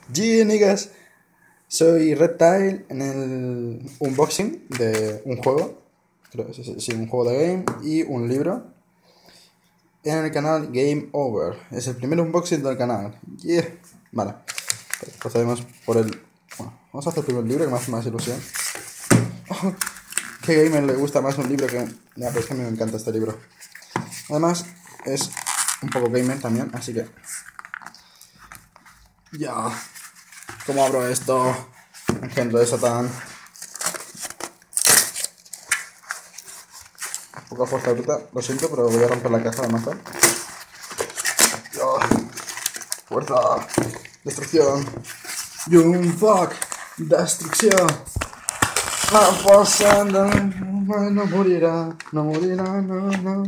Yeah, niggas, soy Reptile en el unboxing de un juego, creo que sí, un juego de game y un libro en el canal Game Over. Es el primer unboxing del canal. Yeah. Vale, pues procedemos por el... Bueno, vamos a hacer primero el libro que me hace más ilusión. Oh, ¿qué gamer le gusta más un libro que... Ya, pues que a mí me encanta este libro. Además, es un poco gamer también, así que... Ya... ¿Cómo abro esto? Engendro de Satán. Poca fuerza bruta, lo siento, pero voy a romper la caja de mazo. Fuerza, destrucción. Young fuck, destrucción. La fuerza no morirá, no morirá, no.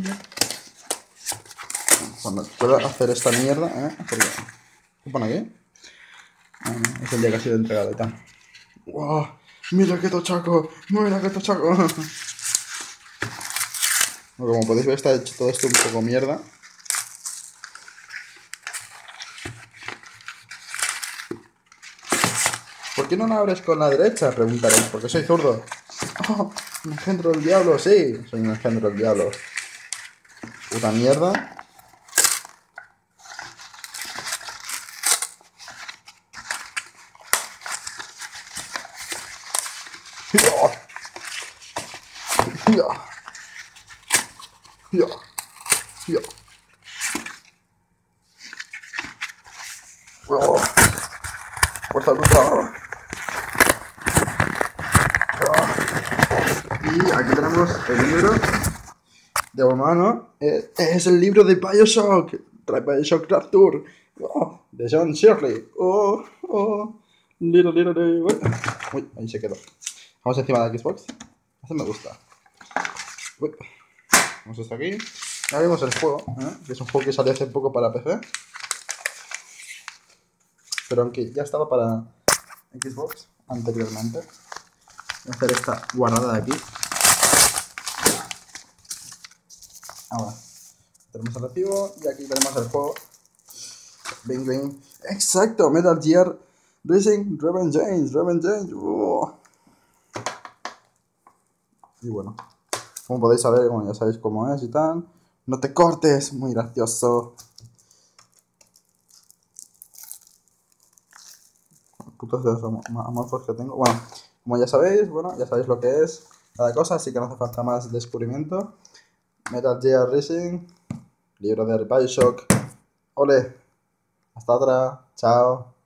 Cuando pueda hacer esta mierda, porque... ¿Qué pone aquí? No, es el día que ha sido entregado y tal. ¡Wow! ¡Mira qué tochaco! ¡Mira qué tochaco! Como podéis ver, está hecho todo esto un poco mierda. ¿Por qué no la abres con la derecha? Preguntaréis, porque soy zurdo. Oh, un engendro del diablo, sí. Soy un engendro del diablo. Puta mierda. Fuerza bruta. Y aquí tenemos el libro de humano. Es el libro de Bioshock. Trae Bioshock Rapture. Oh, de John Shirley. Little. Uy, ahí se quedó. Vamos encima de la Xbox. Este me gusta. Uy. Vamos hasta aquí. Ya vimos el juego, que es un juego que salió hace poco para PC. Pero aunque ya estaba para Xbox anteriormente. Voy a hacer esta guardada de aquí. Ahora, tenemos el recibo y aquí tenemos el juego. Bing, bing. Exacto, Metal Gear Rising Revengeance. Y bueno, como podéis saber, bueno, ya sabéis cómo es y tal. No te cortes, muy gracioso. Putos dedos amorfos que tengo. Bueno, como ya sabéis, ya sabéis lo que es cada cosa, así que no hace falta más descubrimiento. Metal Gear Rising, libro de Bioshock. Ole, hasta otra, chao.